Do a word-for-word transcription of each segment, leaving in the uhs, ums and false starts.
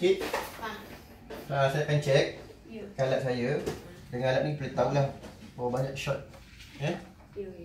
sikit. Ha. Ha, saya akan check. Ya. Alat saya. Dengan alat ni boleh tahulah berapa banyak shot. Eh? Ya, ya.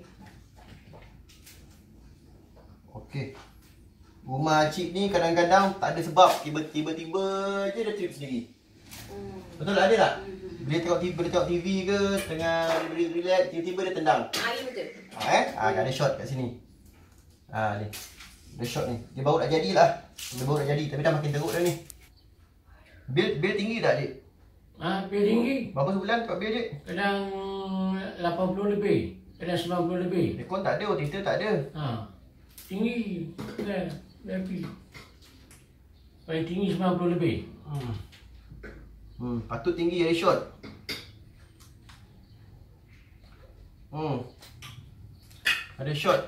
Okey. Rumah cik ni kadang-kadang tak ada sebab, tiba-tiba je dia trip sendiri. Hmm. Betul tak? Ada tak? Hmm. Bila tengok T V, bila tengok T V ke, tengah relax, tiba-tiba dia tendang. Ah, ya betul. Ha, eh? Ha, ada shot kat sini. Ha, ni. Ada shot ni. Dia baru nak jadilah. Dia baru nak jadi, tapi dah makin teruk dah ni. Bil bil tinggi tak, Dik? Ha, bil tinggi. Berapa sebulan kat bil, Dik? Kadang lapan puluh lebih. Kadang sembilan puluh lebih. Aircon tak ada, water tak ada. Ha. Tinggi. Kan, berapa? Paling tinggi sembilan puluh lebih. Hmm. Hmm, patut tinggi ada shot. Hmm. Ada shot.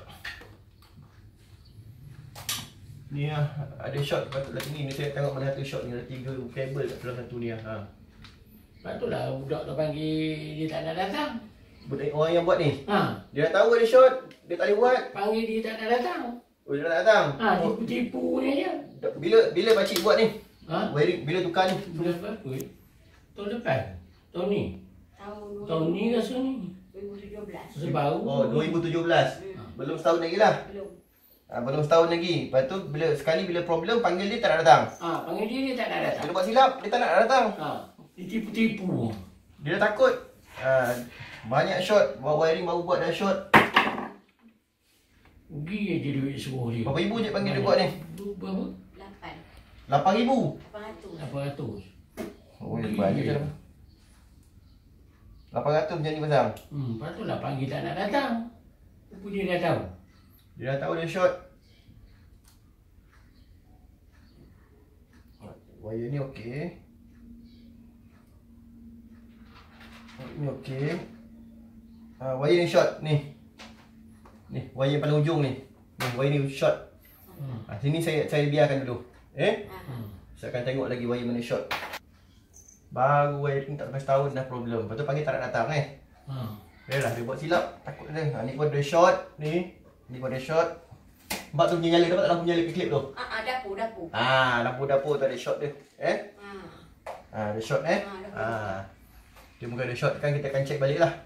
Ni ah, ada shot patutlah tinggi. Ni saya tengok mana satu shot ni ada tiga kabel kat dalam satu ni ah. Ha. Patutlah budak tu panggil dia tak nak datang. Budak orang yang buat ni. Ha. Dia dah tahu ada shot, dia tak boleh buat. Panggil dia tak nak datang. Oh, dia tak nak datang. Ha, Oh, tipu-tipu ni je. bila bila pakcik buat ni? Ha? Wiring bila tukar ni? Bulan berapa? eh? Tahun depan. Tahun ni. Tahun Tahun ni rasa ni. dua ribu tujuh belas. Sebaru. Oh, dua ribu tujuh belas. Hmm. Belum setahun lagi lah. Belum. Ha, belum setahun lagi. Lepas tu bila sekali bila problem panggil dia tak nak datang. Ha, panggil dia dia tak nak datang. Bila buat silap dia tak nak datang. Ha, dia tipu-tipu. Dia dah takut. Ha, banyak shot. Buat wiring baru buat dah shot. Rugi je duit suruh dia. Berapa ribu je panggil dia buat ni? Berapa? Lapan. lapan ribu. Lapan ratus. lapan ratus. Oh, dia banyak je lah. lapan ratus macam ni pasang. Hmm, patutlah panggil tak nak datang. Apa dia dah tahu? Dia dah tahu dia shot. Wire ni okey. Ni okey. Ha, wire ni short ni. Ni, wire paling ujung ni. Ni, wire ni short. Hmm. Ha, sini saya saya biarkan dulu. Eh? Hmm. Saya akan tengok lagi wire mana short. Baru wiring tak sampai setahun dah problem. Lepas tu panggil tak nak datang eh. Hmm. Dia lah, dia buat silap. Takut dia. Ha, ni pun ada short. Ni. Ni pun ada short. Nampak tu punya nyala. Dapat tak lampu nyala ke klip tu? Ah, ah, dapur, dapur. Ah, dapur-dapur tu ada short dia. Eh? Ah. Ah, ada short eh. Ah, dapur. Ah. Dia mungkin ada short kan, kita akan check balik lah.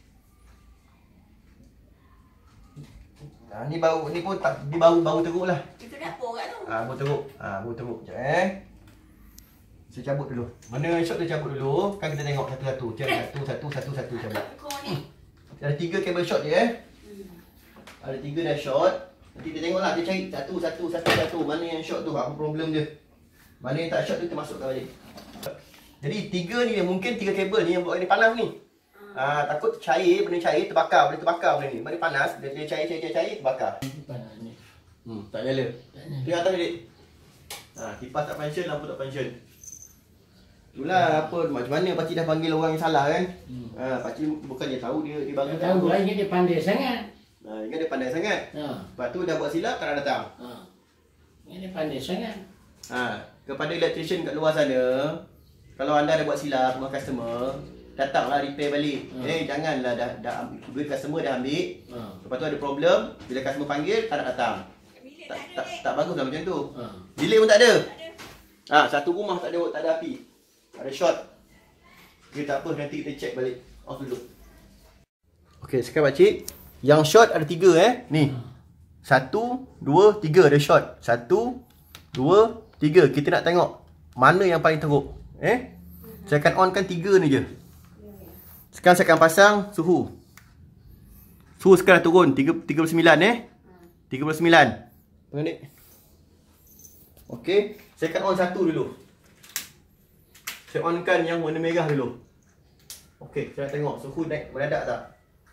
Ah, ni baru ni pun tak ni baru baru teruk lah. Itu dapur kat tu. Ah, baru teruk. Ah, baru teruk. Sekejap eh. Saya cabut dulu. Mana short tu cabut dulu. Kan kita tengok satu-satu. Cari satu satu satu satu cabut. Kau ni. Ada tiga kabel short je eh. Hmm. Ada tiga dah short. Nanti kita tengoklah, dia cari satu satu satu satu mana yang short tu, apa problem dia. Mana yang tak short tu kita masukkan balik. Jadi tiga ni mungkin tiga kabel ni yang buat ni panas ni. Ah, takut cair, benda cair terbakar, boleh terbakar benda ni. Benda panas, dia, dia cair cair cair cair terbakar. Panas ni. Hmm, tak nyala. Tengok atas ni, Dik. Ah, kipas tak function, lampu tak function. Itulah apa, macam mana pakcik dah panggil orang yang salah kan? Hmm. Ah, pakcik bukan dia tahu dia dia Tak bangun tahu lah, ingat dia pandai sangat. Ah, ingat dia pandai sangat. Ha. Lepas tu dah buat silap tak nak datang. Ha. Ingat dia pandai sangat. Ha, kepada electrician kat luar sana, kalau anda ada buat silap rumah customer, datanglah repair balik. Hmm. Eh, janganlah dah dah ambil duit customer dah ambil. Ha. Lepas tu ada problem, bila customer panggil tak nak datang. Bilik Tak tak ada, tak, Dek. tak bagus lah macam tu. Ha. Bilik pun tak ada. Tak ada. Ha, satu rumah tak ada tak ada api. Ada short. Okay, tak apa, nanti kita check balik. Off dulu. Okey, sekarang pakcik, yang short ada tiga eh. Ni. Satu, dua, tiga ada short. Satu, dua, tiga. Kita nak tengok mana yang paling teruk. Eh? Saya akan onkan tiga ni je. Sekarang saya akan pasang suhu. Suhu sekarang turun tiga puluh sembilan eh. tiga puluh sembilan. Tengok ni. Okey, saya akan on satu dulu. Saya onkan yang warna merah dulu. Okey, saya nak tengok suhu naik mendadak tak.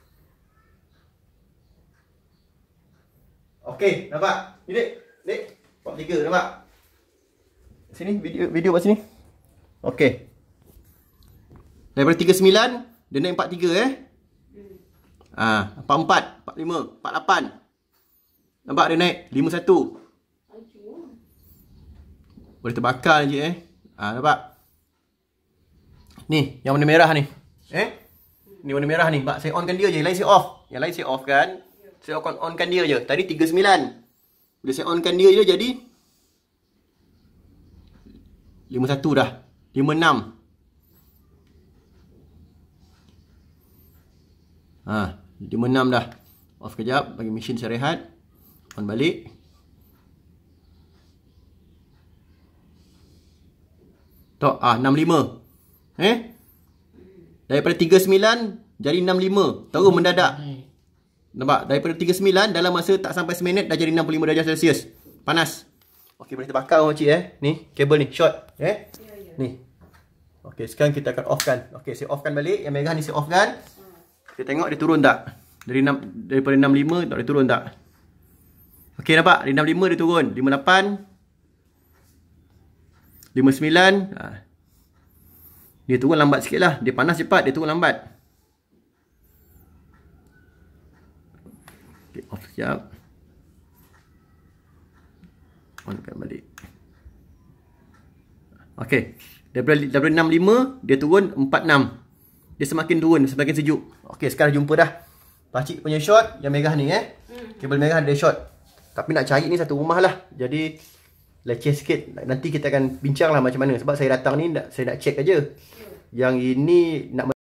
Okey, nampak? Ni Dik. Dik, empat puluh tiga nampak? Sini video video kat sini. Okey. Daripada tiga puluh sembilan dia naik empat puluh tiga eh. Ah, empat puluh empat, empat puluh lima, empat puluh lapan. Nampak dia naik lima puluh satu. Boleh terbakar je eh. Ah, nampak? Ni, yang warna merah ni. Eh? Ni warna merah ni. Mak, saya onkan dia je. Yang lain saya off. Yang lain saya off kan. Saya akan onkan dia je. Tadi tiga puluh sembilan. Bila saya onkan dia je jadi lima puluh satu dah. lima puluh enam. Ha, lima puluh enam dah. Off kejap, bagi mesin saya rehat. On balik. Tok, ah enam puluh lima. Eh? Daripada tiga puluh sembilan jadi enam puluh lima. Terus mendadak. Nampak? Daripada tiga puluh sembilan dalam masa tak sampai seminit dah jadi enam puluh lima darjah Celsius. Panas. Okey, boleh terbakar makcik eh. Ni, kabel ni, short, eh. Ya, ya. Ni. Okey, sekarang kita akan offkan. Okey, saya offkan balik. Yang merah ni saya offkan. Kita tengok dia turun tak? Dari enam, daripada enam puluh lima tak dia turun tak? Okey, nampak? Dari enam puluh lima dia turun. lima puluh lapan. lima puluh sembilan. Ha. Dia turun lambat sikit lah. Dia panas cepat, dia turun lambat. Okay, off sekejap. On-kan balik. Okay. Daripada, daripada enam puluh lima, dia turun empat puluh enam. Dia semakin turun, semakin sejuk. Okay, sekarang jumpa dah. Pakcik punya short, yang merah ni eh. Kabel merah dia short. Tapi nak cari ni satu rumah lah. Jadi, leceh sikit. Nanti kita akan bincang lah macam mana. Sebab saya datang ni, saya nak check aja. Yang ini nak